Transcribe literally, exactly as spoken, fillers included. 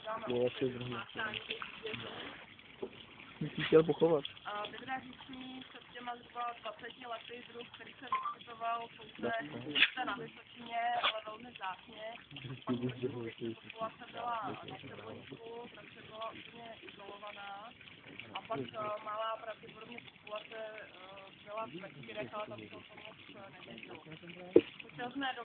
Jo, asi druhý. Musíš chtěl pochovat. Vydražící před těma zhruba dvaceti lety druh, který se vyskytoval pouze na Vysočině, ale velmi vzácně. Pak populace byla na Přeboňsku, takže byla úplně izolovaná. A pak malá pravděpodobně populace byla v Veškyrech, ale tam to moc nevědělo.